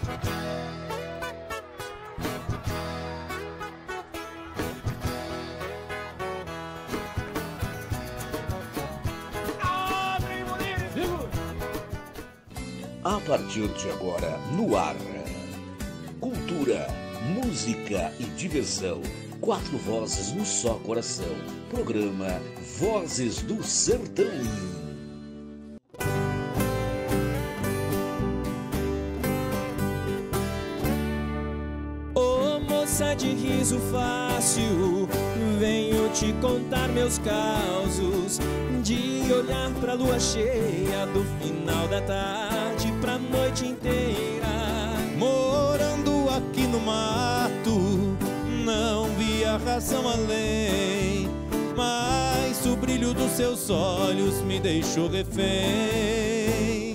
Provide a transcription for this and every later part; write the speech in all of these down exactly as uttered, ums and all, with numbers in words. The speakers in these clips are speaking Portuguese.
A partir de agora, no ar, cultura, música e diversão. Quatro vozes no só coração. Programa Vozes do Sertão. Ô moça de riso fácil, venho te contar meus causos. De olhar pra lua cheia do final da tarde pra noite inteira. Morando aqui no mato, não vi a razão além, mas o brilho dos seus olhos me deixou refém.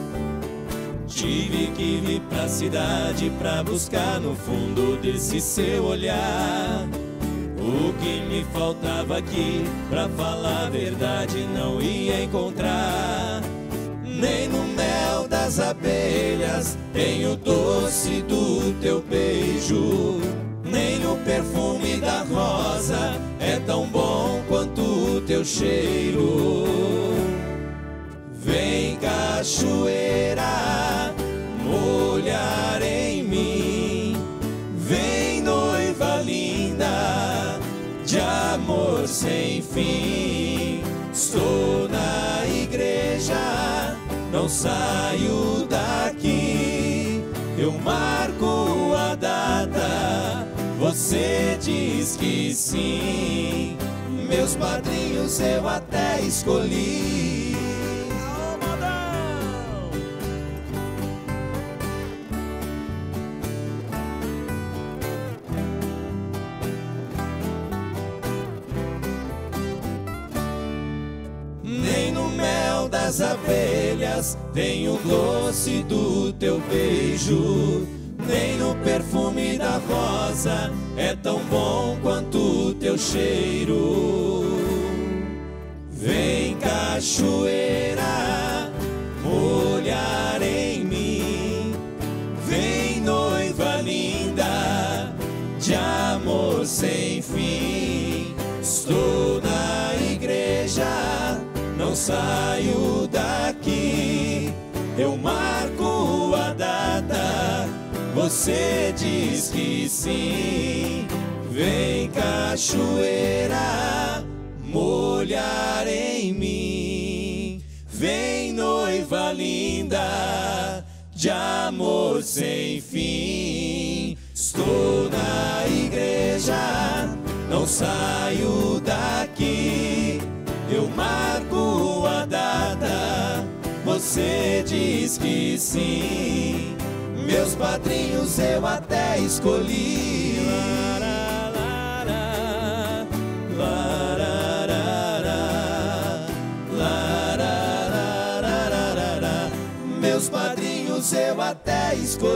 Tive que vir pra cidade pra buscar no fundo desse seu olhar o que me faltava aqui, pra falar a verdade, não ia encontrar. Nem no mel das abelhas tem o doce do teu beijo, nem no perfume da rosa é tão bom quanto o teu cheiro. Vem cachoeira molhar em mim, vem noiva linda de amor sem fim. Estou na igreja, não saio daqui, eu marco a data, você diz que sim. Meus padrinhos eu até escolhi. Nem no mel das abelhas tem o doce do teu beijo, nem no perfume da rosa é tão bom quanto o teu cheiro. Vem cachoeira molhar em mim, vem noiva linda de amor sem fim. Estou na igreja, não saio daqui, eu marco a data, você diz que sim. Vem cachoeira molhar em mim, vem noiva linda de amor sem fim. Estou na igreja, não saio daqui, eu marco a data, você diz que sim. Meus padrinhos eu até escolhi. Lararara, lararara, lararara. Meus padrinhos eu até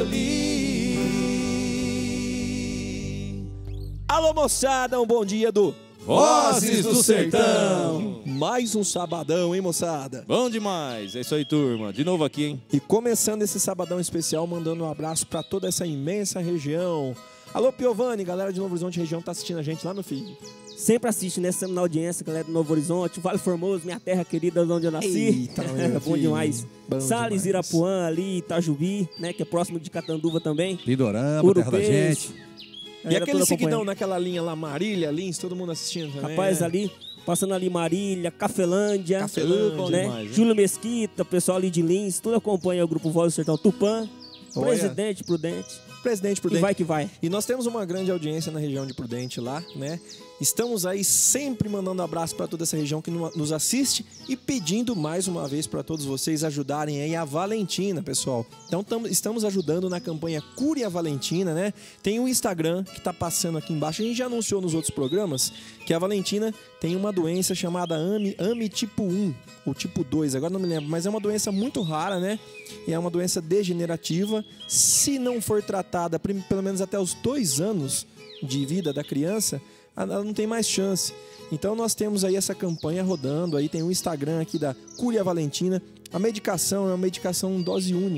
escolhi. Alô moçada, um bom dia do Vozes do Sertão. Mais um sabadão, hein moçada? Bom demais, é isso aí turma, de novo aqui, hein? E começando esse sabadão especial, mandando um abraço pra toda essa imensa região. Alô Piovani, galera de Novo Horizonte região tá assistindo a gente lá no feed. Sempre assiste, né? Sempre na audiência, galera do Novo Horizonte, Vale Formoso, minha terra querida, onde eu nasci. Eita, é bom demais. Bom Salles, demais. Irapuã, ali, Itajubi, né? Que é próximo de Catanduva também. Lindorama, terra da gente. E aquele seguidão naquela linha lá, Marília, Lins, todo mundo assistindo também. Rapaz, né? ali, passando ali Marília, Cafelândia, Cafelândia, né? demais, né? Júlio Mesquita, pessoal ali de Lins, tudo acompanha o Grupo Voz do Sertão. Tupã, Olha. Presidente Prudente. Presidente Prudente. E vai que vai. E nós temos uma grande audiência na região de Prudente lá, né? Estamos aí sempre mandando abraço para toda essa região que nos assiste e pedindo mais uma vez para todos vocês ajudarem aí a Valentina, pessoal. Então tamo, estamos ajudando na campanha Cure a Valentina, né? Tem o Instagram que tá passando aqui embaixo. A gente já anunciou nos outros programas que a Valentina tem uma doença chamada AME, AME tipo um ou tipo dois, agora não me lembro, mas é uma doença muito rara, né? E é uma doença degenerativa. Se não for tratada pelo menos até os dois anos de vida da criança, ela não tem mais chance. Então nós temos aí essa campanha rodando, aí tem o Instagram aqui da Cure a Valentina. A medicação é uma medicação dose única,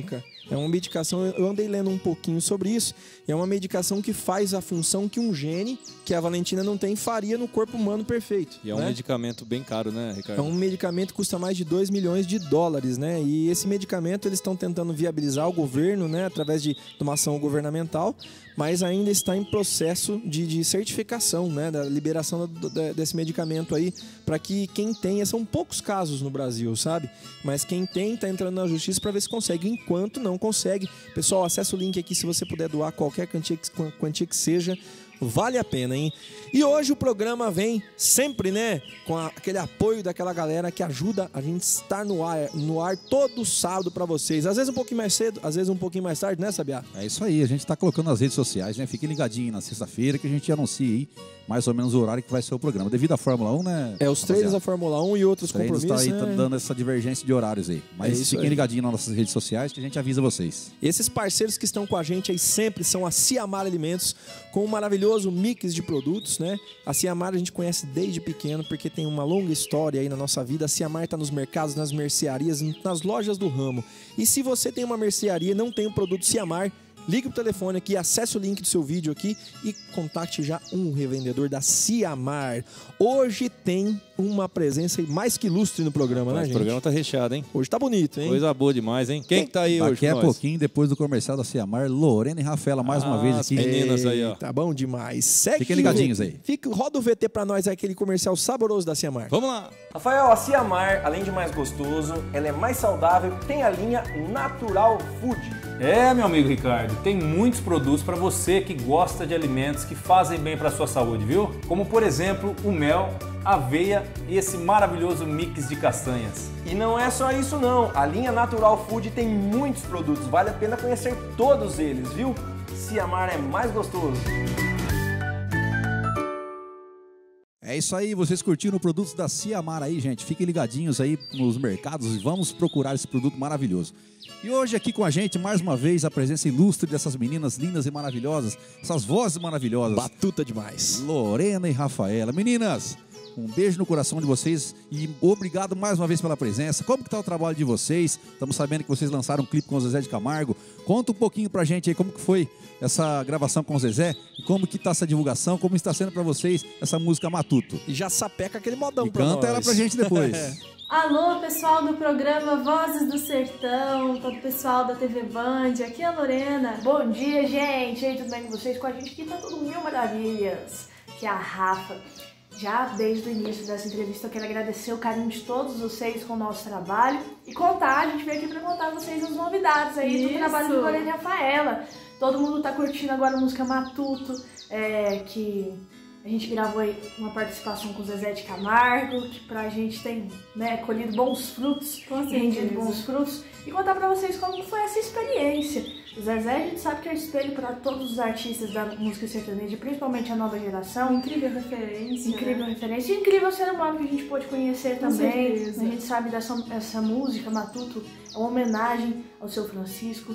É uma medicação, eu andei lendo um pouquinho sobre isso, e é uma medicação que faz a função que um gene, que a Valentina não tem, faria no corpo humano perfeito. E é um né? medicamento bem caro, né, Ricardo? É um medicamento que custa mais de dois milhões de dólares, né? E esse medicamento eles estão tentando viabilizar o governo, né? Através de uma ação governamental, mas ainda está em processo de, de certificação, né? Da liberação do, da, desse medicamento aí, para que quem tenha, são poucos casos no Brasil, sabe? Mas quem tem está entrando na justiça para ver se consegue, enquanto não consegue. Pessoal, acessa o link aqui se você puder doar qualquer quantia que, quantia que seja. Vale a pena, hein? E hoje o programa vem sempre, né? Com a, aquele apoio daquela galera que ajuda a gente estar no ar, no ar todo sábado pra vocês. Às vezes um pouquinho mais cedo, às vezes um pouquinho mais tarde, né, Sabiá? É isso aí, a gente tá colocando nas redes sociais, né? Fiquem ligadinho na sexta-feira que a gente anuncia aí mais ou menos o horário que vai ser o programa. Devido à Fórmula um, né? É, os treinos da Fórmula um e outros compromissos, tá aí né? tá dando essa divergência de horários aí. Mas é fiquem ligadinhos nas nossas redes sociais que a gente avisa vocês. Esses parceiros que estão com a gente aí sempre são a Ciamar Alimentos, com um maravilhoso mix de produtos, né? A Ciamar a gente conhece desde pequeno porque tem uma longa história aí na nossa vida. A Ciamar está nos mercados, nas mercearias, nas lojas do ramo. E se você tem uma mercearia e não tem o produto Ciamar, ligue pro telefone aqui, acesse o link do seu vídeo aqui e contacte já um revendedor da Ciamar. Hoje tem uma presença mais que ilustre no programa, Mas né, o gente? O programa tá recheado, hein? Hoje tá bonito, hein? Coisa boa demais, hein? Quem, Quem que tá aí Daqui hoje? Daqui a pouquinho, depois do comercial da Ciamar, Lorena e Rafaela mais ah, uma vez aqui. As meninas aí, ó. Tá bom demais. Segue Fiquem ligadinhos aí. Fica, roda o V T pra nós, aquele comercial saboroso da Ciamar. Vamos lá! Rafael, a Ciamar, além de mais gostoso, ela é mais saudável, tem a linha Natural Food. É, meu amigo Ricardo, tem muitos produtos para você que gosta de alimentos que fazem bem para a sua saúde, viu? Como, por exemplo, o mel, aveia e esse maravilhoso mix de castanhas. E não é só isso não, a linha Natural Food tem muitos produtos, vale a pena conhecer todos eles, viu? Ciamar é mais gostoso. É isso aí, vocês curtiram produtos da Ciamar aí, gente. Fiquem ligadinhos aí nos mercados e vamos procurar esse produto maravilhoso. E hoje aqui com a gente, mais uma vez, a presença ilustre dessas meninas lindas e maravilhosas, essas vozes maravilhosas. Batuta demais. Lorena e Rafaela. Meninas, um beijo no coração de vocês e obrigado mais uma vez pela presença. Como que tá o trabalho de vocês? Estamos sabendo que vocês lançaram um clipe com o Zezé de Camargo. Conta um pouquinho pra gente aí como que foi essa gravação com o Zezé e como que tá essa divulgação, como está sendo pra vocês essa música Matuto. E já sapeca aquele modão e pra canta nós. ela pra gente depois. Alô, pessoal do programa Vozes do Sertão, todo o pessoal da T V Band, aqui é a Lorena. Bom dia, gente! E aí, tudo bem com vocês? Com a gente aqui tá tudo mil maravilhas. Que é a Rafa. Já desde o início dessa entrevista eu quero agradecer o carinho de todos vocês com o nosso trabalho e contar, a gente veio aqui pra contar a vocês as novidades aí Isso. do trabalho do Lorena e Rafaela. Todo mundo tá curtindo agora a música Matuto, é, que a gente gravou aí uma participação com o Zezé de Camargo, que pra gente tem, né, colhido bons frutos, rendido bons frutos, e contar pra vocês como foi essa experiência. O Zezé, a gente sabe que é espelho para todos os artistas da música sertaneja, principalmente a nova geração. Incrível referência. Incrível né? referência. E incrível ser humano que a gente pôde conhecer Com também. certeza. A gente sabe dessa essa música, Matuto, é uma homenagem ao seu Francisco,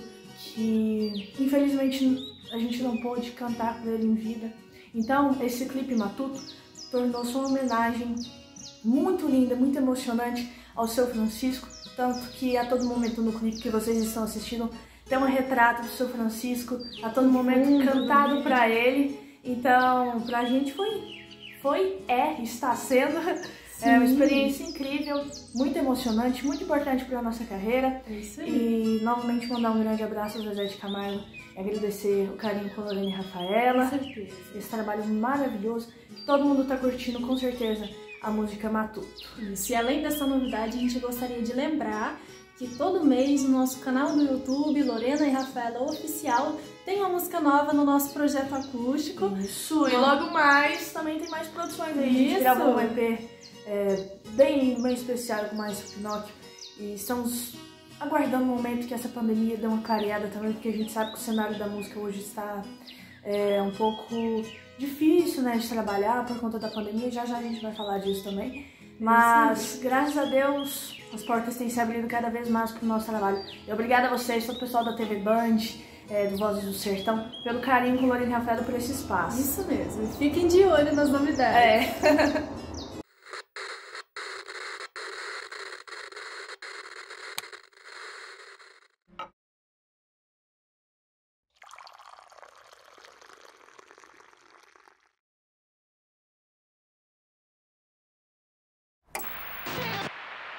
que infelizmente a gente não pôde cantar por ele em vida. Então, esse clipe Matuto tornou-se uma homenagem muito linda, muito emocionante ao seu Francisco, tanto que a todo momento no clipe que vocês estão assistindo tem um retrato do seu Francisco, a todo momento Hum, cantado pra ele. Então, pra gente foi, foi, é, está sendo é, uma experiência incrível, muito emocionante, muito importante pra nossa carreira. É isso aí. E novamente mandar um grande abraço ao Zezé de Camargo e agradecer o carinho com a Lorena e Rafaela. Com certeza. Esse trabalho maravilhoso, que todo mundo tá curtindo com certeza a música Matuto. Isso. E além dessa novidade, a gente gostaria de lembrar que todo mês no nosso canal do YouTube, Lorena e Rafaela Oficial, tem uma música nova no nosso projeto acústico. Isso, e logo mais também tem mais produções aí. A gente Isso. gravou um E P é, bem, bem especial com mais Pinóquio. E estamos aguardando o momento que essa pandemia dê uma clareada também, porque a gente sabe que o cenário da música hoje está é, um pouco difícil, né, de trabalhar por conta da pandemia. Já já a gente vai falar disso também. Mas, graças a Deus, as portas têm se abrido cada vez mais para o nosso trabalho. E obrigada a vocês, todo o pessoal da T V Band, é, do Vozes do Sertão, pelo carinho com o Lorena e Rafaela por esse espaço. Isso mesmo. E fiquem de olho nas novidades. É.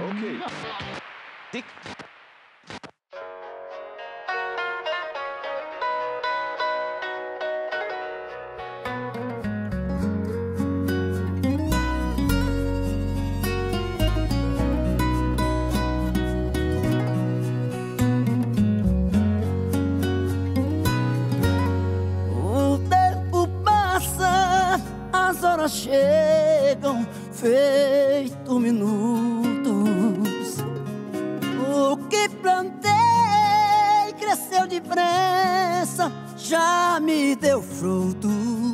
O tempo passa, as horas chegam, feito minutos. O que plantei cresceu depressa, já me deu frutos.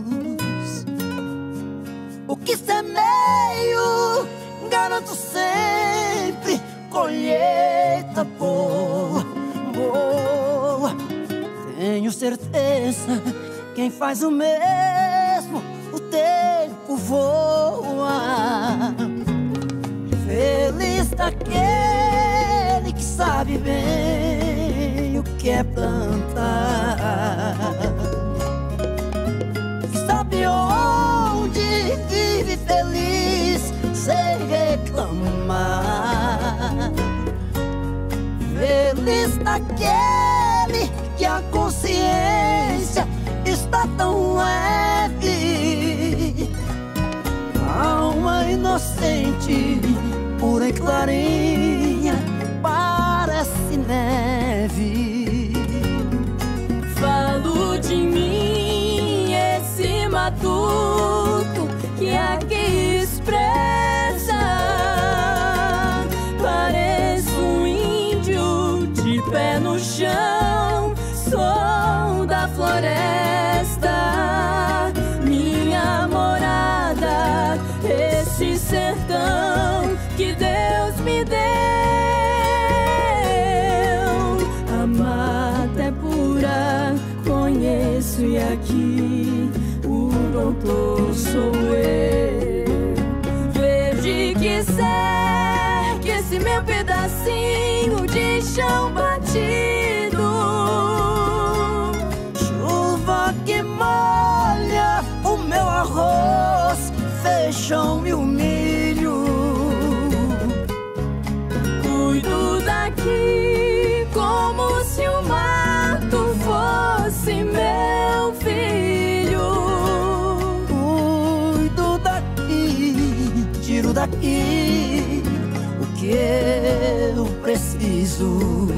O que semeio, garanto sempre colheita boa, boa. Tenho certeza, quem faz o mesmo, o tempo voa. Feliz daquele que sabe bem o que é plantar, que sabe onde vive feliz sem reclamar. Feliz daquele que a consciência está tão leve, alma inocente, pura e clarinha, parece neve. Falo de mim, esse matuto que aqui expressa. Pareço um índio de pé no chão, sou da floresta, minha morada, esse sertão que Deus me deu. A mata é pura, conheço, e aqui o doutor sou eu. Verde que segue esse meu pedacinho de chão batido, chuva que molha o meu arroz, feijão e o milho. Cuido daqui como se o mato fosse meu filho. Cuido daqui, tiro daqui o que eu preciso.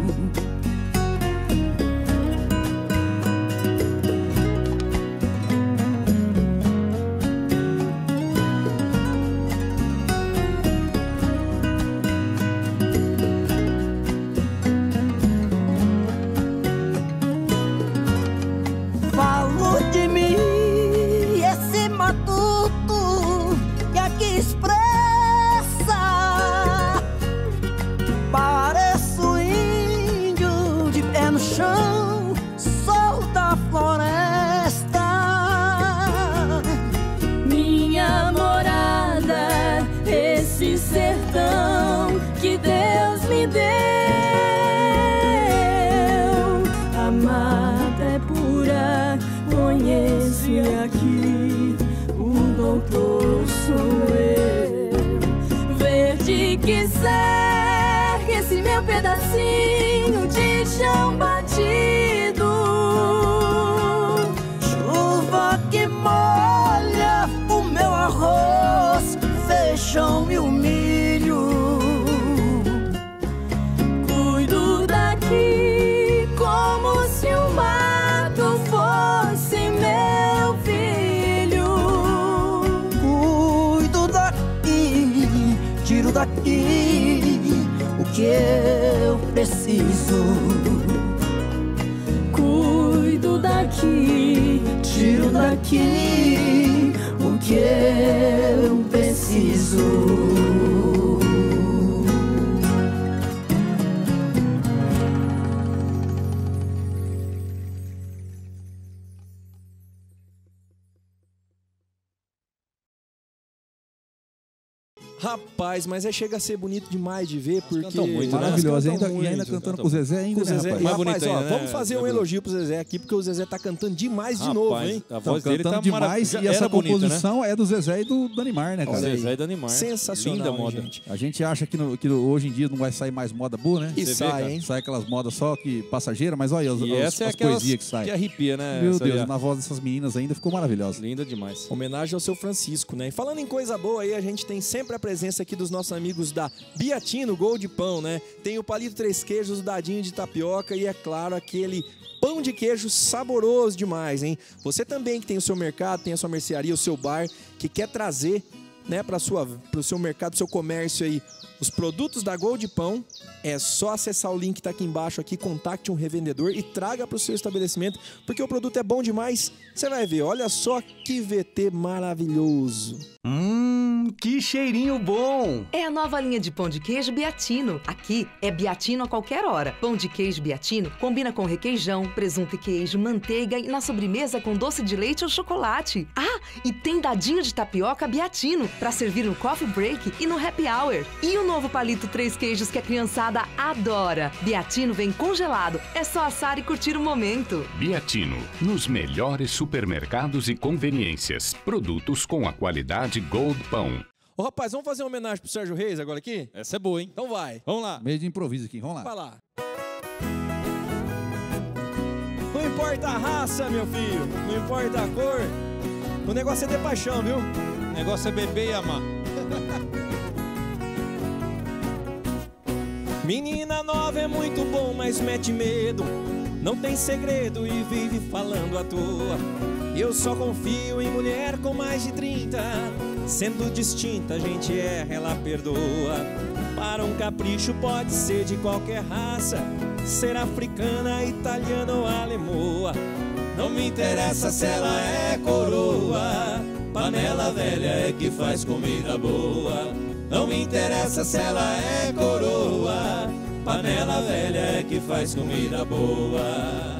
Falo de mim, esse matuto que aqui expressa. Pareço índio de pé no chão, sou da floresta. Minha morada, esse sertão que Deus me deu. A mata é pura, conheço, e aqui o doutor sou eu. Verde que segue esse meu pedacinho de chão batido, Chuva que molha o meu arroz, feijão e o milho. cuido daqui como se o mato fosse meu filho. Cuido daqui, tiro daqui o que eu preciso. Cuido daqui, Tiro daqui o que eu preciso. Rapaz, mas é, chega a ser bonito demais de ver, porque... cantam muito, né? Maravilhoso. Elas cantam Ainda, e ainda muito. cantando com o Zezé ainda, Com o né, Zezé. rapaz? E, Mais rapaz, bonito ó, ainda, né, vamos fazer um Zé elogio pro Zezé aqui, porque o Zezé tá cantando demais de Rapaz, novo, hein? A Estão voz dele cantando tá demais maravilhosa. e essa Era bonita, composição é do Zezé e do Danimar, né, cara? Olha aí. Zezé e Danimar. Sensacional, Linda hein, moda. gente. A gente acha que, no- que hoje em dia não vai sair mais moda boa, né? E Você vê, sai, cara? hein? Sai aquelas modas só que passageira, mas olha as, E as, essa é as aquelas poesias que saem. que arrepia, né? Meu essa Deus, ali, ó. na voz dessas meninas ainda ficou maravilhosa. Linda demais. Homenagem ao seu Francisco, né? E falando em coisa boa aí, a gente tem sempre a presença aqui dos nossos amigos da Biatino Gold Pão, né? Tem o palito três queijos, o dadinho de tapioca e, é claro, aquele pão de queijo saboroso demais, hein? Você também que tem o seu mercado, tem a sua mercearia, o seu bar, que quer trazer, né, para sua, para o seu mercado, pro seu comércio aí, os produtos da Gold Pão, é só acessar o link que tá aqui embaixo aqui, contacte um revendedor e traga para o seu estabelecimento, porque o produto é bom demais. Você vai ver, olha só que V T maravilhoso. Hum, que cheirinho bom! É a nova linha de pão de queijo Biatino. Aqui é Biatino a qualquer hora. Pão de queijo Biatino combina com requeijão, presunto e queijo, manteiga e na sobremesa com doce de leite ou chocolate. Ah, e tem dadinho de tapioca Biatino para servir no coffee break e no happy hour. E o novo palito três queijos que a criançada adora. Biatino vem congelado. É só assar e curtir o momento. Biatino, nos melhores supermercados e conveniências. Produtos com a qualidade Gold Pão. Ô, rapaz, vamos fazer uma homenagem pro Sérgio Reis agora aqui? Essa é boa, hein? Então vai. Vamos lá. Meio de improviso aqui, vamos lá. Vai lá. Não importa a raça, meu filho. Não importa a cor. O negócio é ter paixão, viu? O negócio é beber e amar. Menina nova é muito bom, mas mete medo. Não tem segredo e vive falando à toa. Eu só confio em mulher com mais de trinta. Sendo distinta, a gente erra, ela perdoa. Para um capricho pode ser de qualquer raça, ser africana, italiana ou alemoa. Não me interessa se ela é coroa, panela velha é que faz comida boa. Não me interessa se ela é coroa, panela velha é que faz comida boa.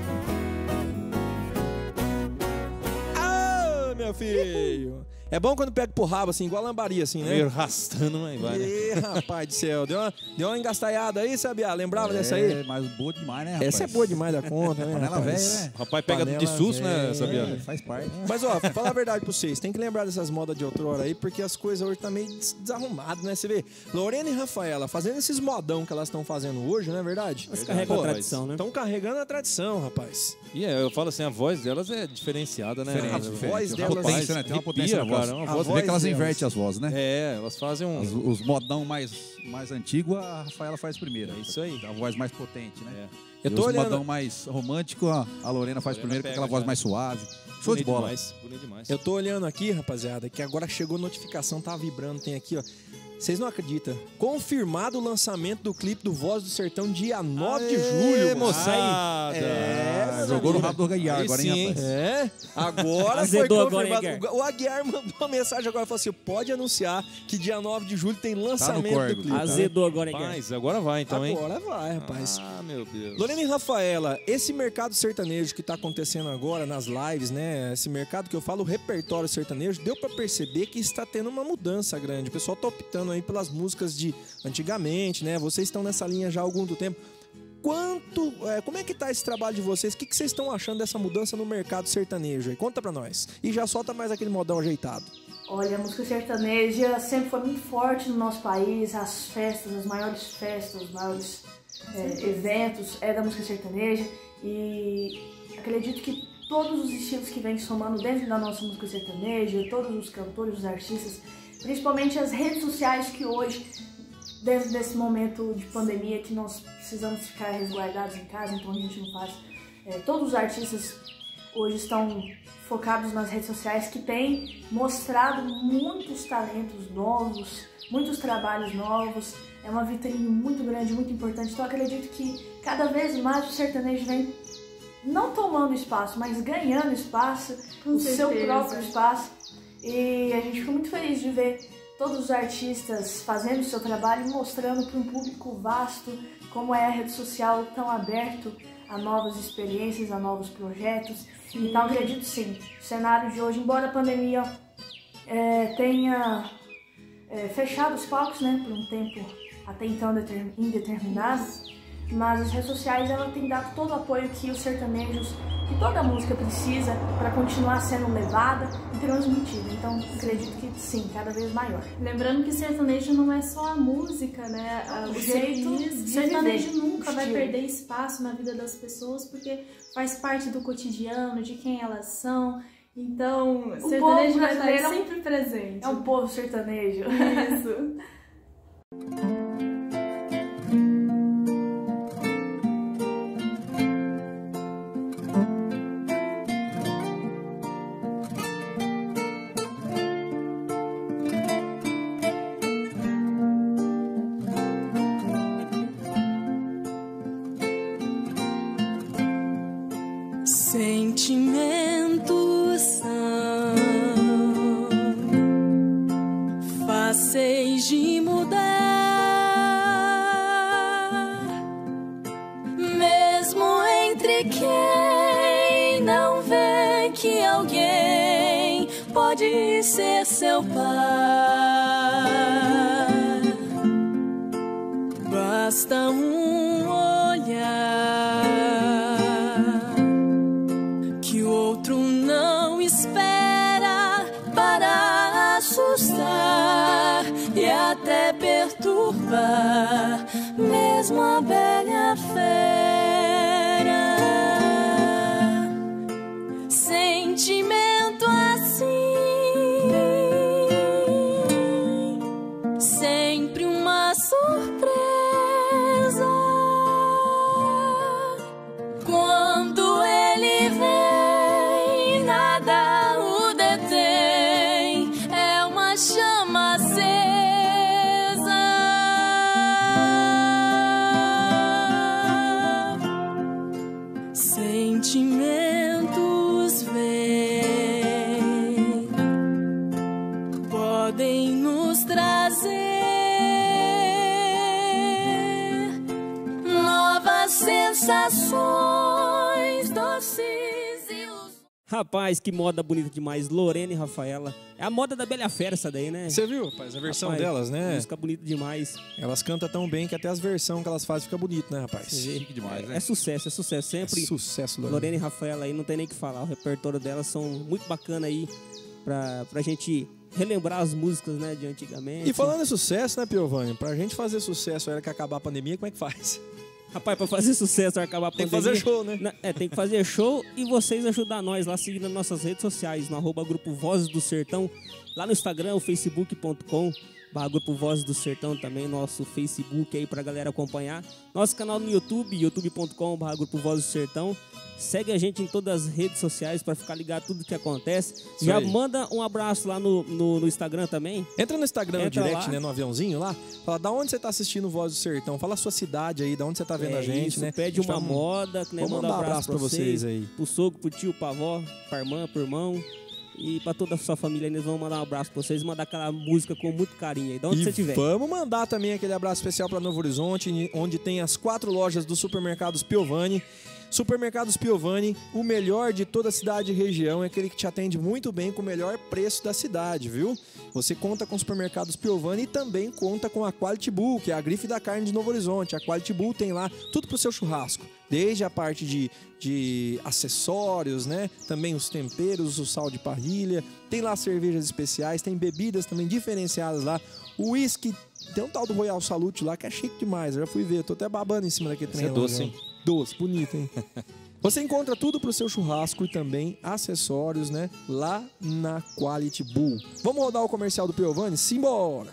Ah, meu filho! É bom quando pega pro rabo, assim, igual a lambaria, assim, né? Meio arrastando, mas vai, né? Ih, rapaz do céu, deu uma, deu uma engastalhada aí, sabia? Lembrava É, dessa aí? mas boa demais, né, rapaz? Essa é boa demais da conta, né? Panela rapaz? velha, né? O rapaz pega Panela de susto, né, velha. sabia? É, faz parte. Mas, ó, falar a verdade pra vocês, tem que lembrar dessas modas de outrora aí, porque as coisas hoje tá meio des- desarrumadas, né? Você vê, Lorena e Rafaela fazendo esses modão que elas estão fazendo hoje, não é verdade? Elas carregam a tradição, né? Estão carregando a tradição, rapaz. E é, eu falo assim, a voz delas é diferenciada, né? Diferente, A diferente. voz Tem delas- uma potência, né? Tem uma arrepia, potência na voz. cara, é uma A voz Você vê que elas delas. invertem as vozes, né? É, elas fazem um... Os, os modão mais, mais antigos, a Rafaela faz primeiro. É isso aí. A voz mais potente, né? É. Eu E tô os olhando- modão mais romântico, a a Lorena faz Lorena primeiro com pega aquela voz já. mais suave. Show Bonito de bola. Demais, bonito demais. Eu tô olhando aqui, rapaziada, que agora chegou notificação, tá vibrando, tem aqui, ó. Vocês não acreditam? Confirmado o lançamento do clipe do Voz do Sertão, dia nove de julho. moçada! É, Ah, meus jogou no amigos. rabo do Aguiar Aí agora, sim, hein, hein? rapaz? É, agora foi Azedou agora, confirmado. hein, Aguiar? O Aguiar mandou uma mensagem agora, falou assim, pode anunciar que dia nove de julho tem lançamento córrego. do clipe. Azedou agora, hein, Guerra? Rapaz, agora vai então, hein? Agora vai, rapaz. Ah, meu Deus. Lorena e Rafaela, esse mercado sertanejo que tá acontecendo agora nas lives, né? Esse mercado que eu falo, o repertório sertanejo, deu pra perceber que está tendo uma mudança grande. O pessoal tá optando aí pelas músicas de antigamente, né? Vocês estão nessa linha já há algum tempo. Quanto, é, como é que tá esse trabalho de vocês? O que, que vocês estão achando dessa mudança no mercado sertanejo aí? Conta pra nós. E já solta mais aquele modão ajeitado. Olha, a música sertaneja sempre foi muito forte no nosso país. As festas, as maiores festas, os maiores é, eventos é da música sertaneja. E acredito que todos os estilos que vêm somando dentro da nossa música sertaneja, todos os cantores, os artistas, principalmente as redes sociais que hoje, dentro desse momento de pandemia que nós precisamos ficar resguardados em casa, então a gente não faz. É, todos os artistas hoje estão focados nas redes sociais que têm mostrado muitos talentos novos, muitos trabalhos novos. É uma vitrine muito grande, muito importante. Então eu acredito que cada vez mais o sertanejo vem não tomando espaço, mas ganhando espaço, Com o certeza. seu próprio espaço. E a gente fica muito feliz de ver todos os artistas fazendo o seu trabalho e mostrando para um público vasto como é a rede social tão aberto a novas experiências, a novos projetos. Sim. Então acredito sim, o cenário de hoje, embora a pandemia é, tenha é, fechado os palcos, né, por um tempo até então indeterminado, mas as redes sociais ela tem dado todo o apoio que os sertanejos, que toda música precisa para continuar sendo levada e transmitida. Então, acredito que sim, cada vez maior. Lembrando que sertanejo não é só a música, né? O O jeito jeito de sertanejo viver, nunca vai estilo. perder espaço na vida das pessoas, porque faz parte do cotidiano, de quem elas são. Então, o sertanejo povo vai estar brasileiro sempre presente. É um povo sertanejo. Isso. Sentimentos são fáceis de mudar, mesmo entre quem não vê que alguém pode ser seu par. Basta um olhar que o outro não espera para assustar e até perturbar mesmo a velha fera. Sentimento assim, sempre uma surpresa. Quando ele vem, nada o detém, é uma chama acesa. Sentimentos vêm, podem nos trazer novas sensações, doces ilusões. Rapaz, que moda bonita demais. Lorena e Rafaela. É a moda da Bela Fera essa daí, né? Você viu, rapaz? A versão Rapaz, delas, né? Música bonita demais. Elas cantam tão bem que até as versões que elas fazem fica bonito, né, rapaz? Chique demais, É sucesso, é sucesso. Sempre. É sucesso, Lorena. Lorena e Rafaela aí, não tem nem o que falar. O repertório delas são muito bacana aí pra, pra gente relembrar as músicas, né, de antigamente. E falando em sucesso, né, Piovani? Pra gente fazer sucesso era que acabar a pandemia, como é que faz? Rapaz, pra fazer sucesso, vai acabar a Tem que pandemia. fazer show, né? Na- É, tem que fazer show e vocês ajudar nós lá, seguindo nas nossas redes sociais, no arroba Grupo Vozes do Sertão, lá no Instagram, o facebook ponto com barra Grupo Vozes do Sertão também, nosso Facebook aí pra galera acompanhar. Nosso canal no YouTube, youtube ponto com barra Grupo Vozes do Sertão. Segue a gente em todas as redes sociais pra ficar ligado a tudo que acontece. Isso Já aí. manda um abraço lá no, no, no Instagram também. Entra no Instagram, no Entra direct, lá. né, no aviãozinho lá. Fala da onde você tá assistindo Voz do Sertão. Fala a sua cidade aí, da onde você tá vendo É a gente, isso, né? pede A gente uma vai- moda, né? Vamos Manda mandar um abraço pra vocês aí. Pro sogro, pro tio, pra avó, pra irmã, pro irmão. E pra toda a sua família, eles vão mandar um abraço pra vocês, mandar aquela música com muito carinho aí, de onde E você estiver. vamos mandar também aquele abraço especial para Novo Horizonte, onde tem as quatro lojas do Supermercados Piovani. Supermercados Piovani, o melhor de toda a cidade e região, é aquele que te atende muito bem com o melhor preço da cidade, viu? Você conta com os Supermercados Piovani e também conta com a Quality Bull, que é a grife da carne de Novo Horizonte. A Quality Bull tem lá tudo pro seu churrasco, desde a parte de, de acessórios, né? Também os temperos, o sal de parrilha, tem lá cervejas especiais, tem bebidas também diferenciadas lá, o whisky. Tem um tal do Royal Salute lá que é chique demais. Eu já fui ver, eu tô até babando em cima daquele Esse trem é lá, doce, né? hein? Doce, bonito, hein? Você encontra tudo pro seu churrasco e também acessórios, né? Lá na Quality Bull. Vamos rodar o comercial do Piovani? Simbora!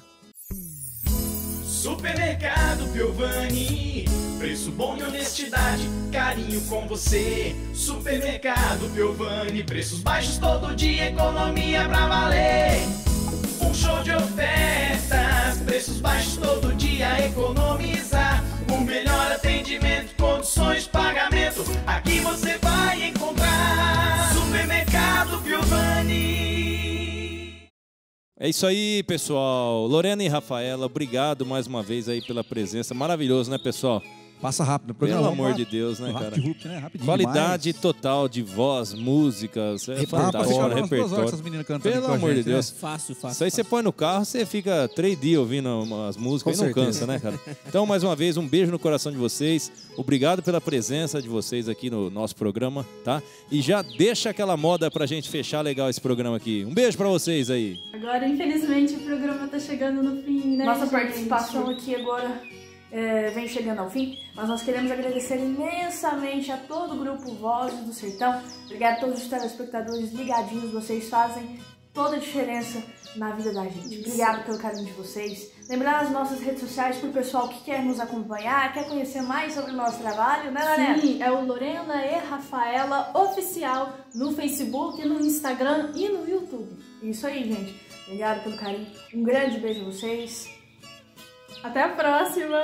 Supermercado Piovani, preço bom e honestidade, carinho com você. Supermercado Piovani, preços baixos todo dia, economia pra valer. Um show de ofertas, preços baixos todo dia, economizar. O melhor atendimento, condições de pagamento, aqui você vai encontrar. Supermercado Piovani. É isso aí, pessoal. Lorena e Rafaela, obrigado mais uma vez aí pela presença. Maravilhoso, né, pessoal? Passa rápido. Pelo amor de Deus, né, cara? Rupt, né? Qualidade demais. total de voz, músicas, é Repertório. fantástico, Umas duas horas repertório. essas meninas cantando Pelo com a amor de gente, Deus. né? Fácil, fácil. Isso aí você põe no carro, você fica três dias ouvindo umas músicas Com e não certeza. cansa, né, cara? Então, mais uma vez, um beijo no coração de vocês. Obrigado pela presença de vocês aqui no nosso programa, tá? E já deixa aquela moda pra gente fechar legal esse programa aqui. Um beijo pra vocês aí. Agora, infelizmente, o programa tá chegando no fim, né, Nossa gente? participação aqui agora é, vem chegando ao fim, mas nós queremos agradecer imensamente a todo o grupo Vozes do Sertão. Obrigado a todos os telespectadores ligadinhos, vocês fazem toda a diferença na vida da gente. Obrigado pelo carinho de vocês. Lembrar as nossas redes sociais para o pessoal que quer nos acompanhar, quer conhecer mais sobre o nosso trabalho, né, Lorena? Sim, é o Lorena e Rafaela Oficial no Facebook, no Instagram e no YouTube. Isso aí, gente. Obrigado pelo carinho. Um grande beijo a vocês. Até a próxima!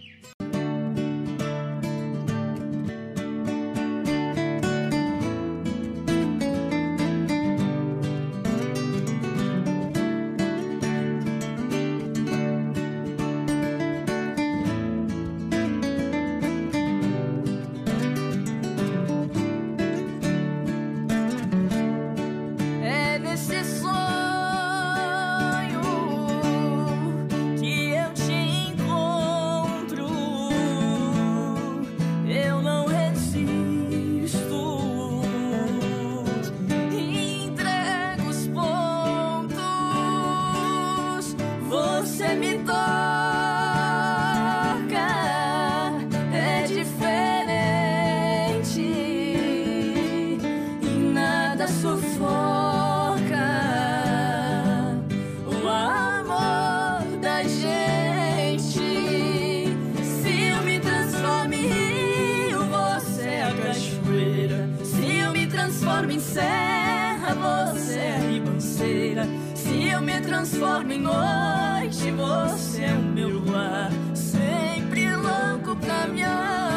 É nesse sonho que eu te encontro. Eu não resisto. Entrego os pontos. Você me toca. É diferente e nada sufoca o amor da gente. Se eu me transformo em rio, você é a cachoeira. Se eu me transformo em serra, você é a ribanceira. Se eu me transformo em noite, você é o meu lar. Sempre louco pra me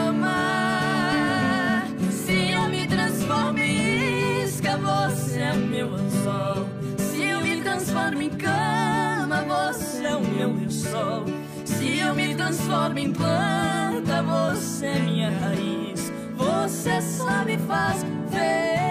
amar. Se eu me transformo em isca, você é o meu anzol. Se eu me transformo em cama, você é o meu, meu sol. Se eu me transformo em planta, você é minha raiz. Você só me faz feliz.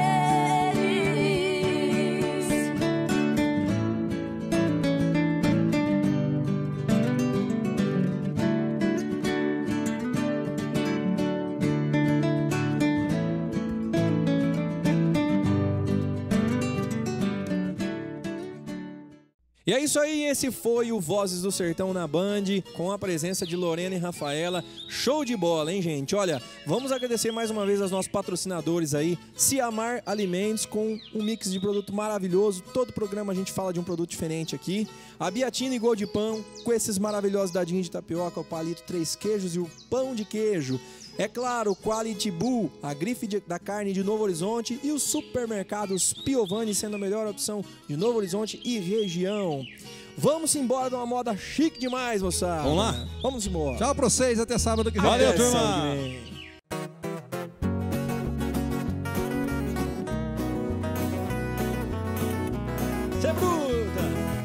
E é isso aí, esse foi o Vozes do Sertão na Band, com a presença de Lorena e Rafaela. Show de bola, hein, gente? Olha, vamos agradecer mais uma vez aos nossos patrocinadores aí, Ciamar Alimentos, com um mix de produto maravilhoso. Todo programa a gente fala de um produto diferente aqui. A Biatina e Gold Pão, com esses maravilhosos dadinhos de tapioca, o palito três queijos e o pão de queijo. É claro, Quality Bull, a grife de, da carne de Novo Horizonte, e os supermercados Piovani sendo a melhor opção de Novo Horizonte e região. Vamos embora de uma moda chique demais, moçada. Vamos lá? Vamos embora. Tchau pra vocês, até sábado que vem. Valeu, Até turma. sábado que vem. Cê bruta!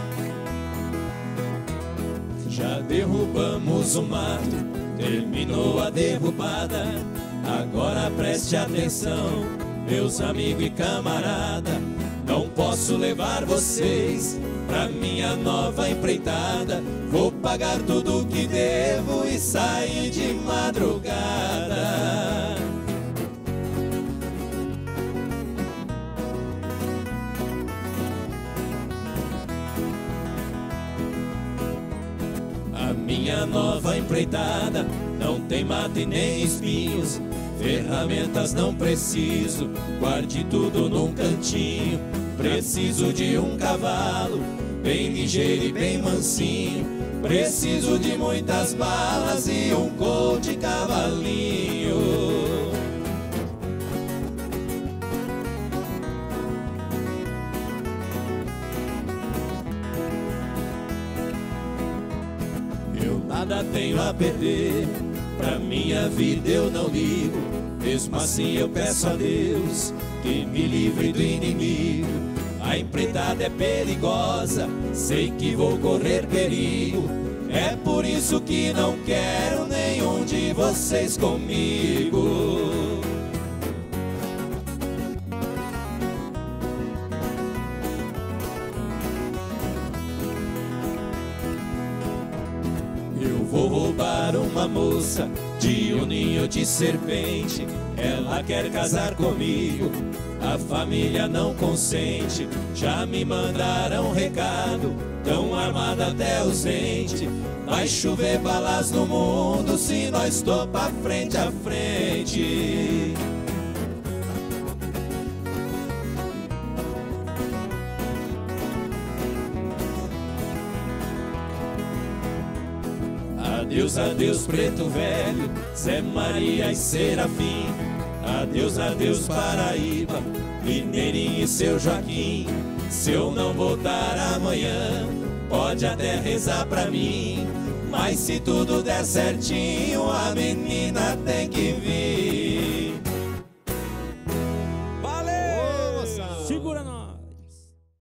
Já derrubamos o mato, terminou a derrubada. Agora preste atenção, meus amigos e camarada. Não posso levar vocês pra minha nova empreitada. Vou pagar tudo que devo e sair de madrugada. A minha nova empreitada não tem mato e nem espinhos. Ferramentas não preciso, guarde tudo num cantinho. Preciso de um cavalo, bem ligeiro e bem mansinho. Preciso de muitas balas e um gol de cavalinho. Eu nada tenho a perder, pra minha vida eu não ligo. Mesmo assim eu peço a Deus que me livre do inimigo. A empreitada é perigosa, sei que vou correr perigo. É por isso que não quero nenhum um de vocês comigo. Eu vou roubar uma moça de um ninho de serpente. Ela quer casar comigo, a família não consente. Já me mandaram um recado, tão armada até os dentes. Vai chover balas no mundo se nós topa frente a frente. Adeus, adeus, preto velho, Zé Maria e Serafim. Adeus, adeus, Paraíba, Mineirinho e seu Joaquim. Se eu não voltar amanhã, pode até rezar pra mim, mas se tudo der certinho, a menina tem que vir.